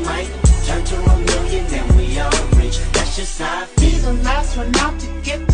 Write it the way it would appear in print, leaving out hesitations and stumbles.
might turn to a million and we all rich. That's just how I feel. Be the last one out to get